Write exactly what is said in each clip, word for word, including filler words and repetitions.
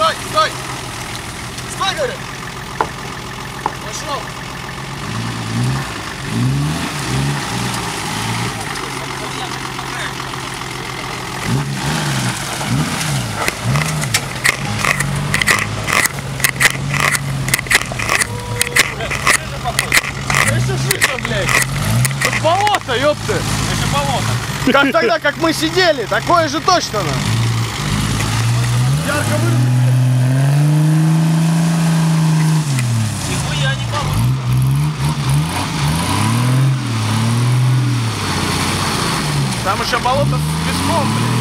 Стой, стой! Стой, говорю! Пошел! Это жижа, блядь! Это болото, ёпты! Это болото! Как тогда, как мы сидели, такое же точно! Ярко выражено. Нихуя не получится! Там еще болото с песком, блядь!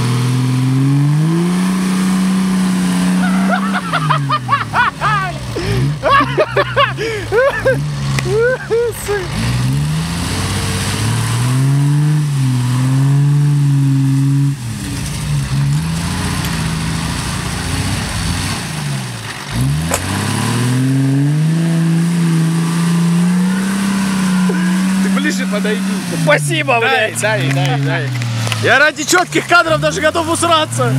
Ты ближе подойди. Спасибо, Дай, блядь! дай, дай, дай. Я ради четких кадров даже готов усраться.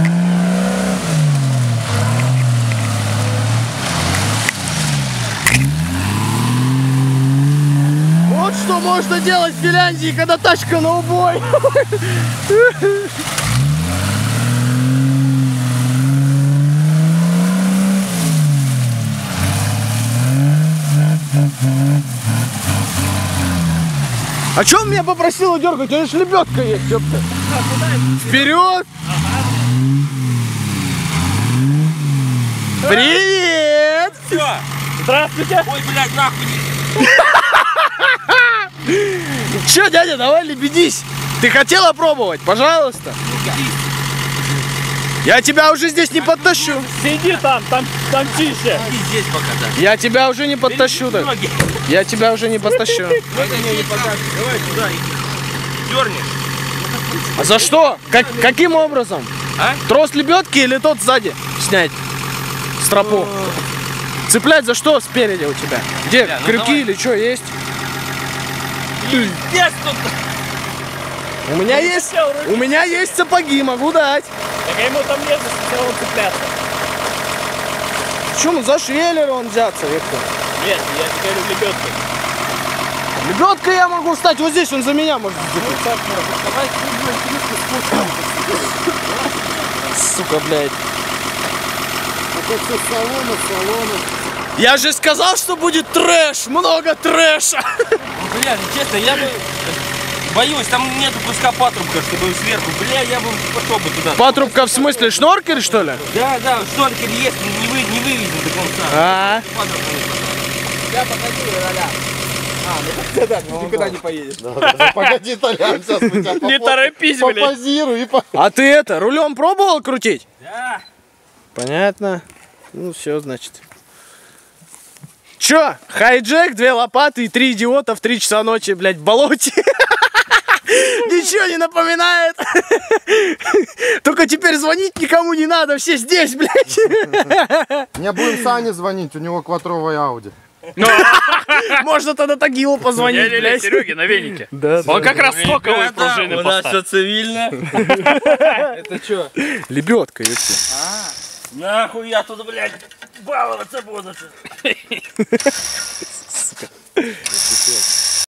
Вот что можно делать в Финляндии, когда тачка на убой. А чё он меня попросил дергать? У него же лебедка есть, ёпта. Вперед! Привет! Все! Здравствуйте! Ой, блядь, нахуй! Чё, дядя, давай лебедись. Ты хотела пробовать? Пожалуйста. Я тебя уже здесь не подтащу. Сиди там, там, там тише! Иди здесь пока, да. Я тебя уже не подтащу. Так. Я тебя уже не подтащу. Давай сюда, иди. Дернешь. А за что? Как, каким образом? А? Трос лебедки или тот сзади снять? Стропу. Цеплять за что спереди у тебя? Где? Бля, ну крюки давай. или что есть? Пиздец тут! У меня есть, у меня есть сапоги, могу дать. Так ему там нет, за он цепляться. Почему? За швеллер он взяться, Виктор. Нет, я тебе говорю лебедкой. Лебедкой я могу встать, вот здесь он за меня может зацепить. Давай, Сука, блядь. Это все салоны, салоны. Я же сказал, что будет трэш, много трэша. бля, честно, я бы боюсь, там нету куска патрубка, чтобы сверху. Бля, я бы пошел бы туда. Патрубка в смысле шноркель, что ли? Да, да, шноркель есть, не, вы, не вывезен до конца. А, Патрубка не хватает. Я погоди, Толя. А, ну да, ты никуда не поедешь. Погоди, Толя, сейчас мы тебя Не торопись, блядь. попозируй и по... а ты это, рулем пробовал крутить? Да. Понятно. Ну все, значит. Чё? Хайджек, две лопаты и три идиота в три часа ночи, блядь, в болоте. Ничего не напоминает. Только теперь звонить никому не надо, все здесь, блядь. Не будем Сане звонить, у него квадровая Ауди. Можно тогда Тагилу позвонить, блядь. Сереге на венике. Да, Он как раз стоковые пружины У нас все поставил. цивильно. Это что? Лебедка, если. Нахуй я тут, блядь, баловаться буду.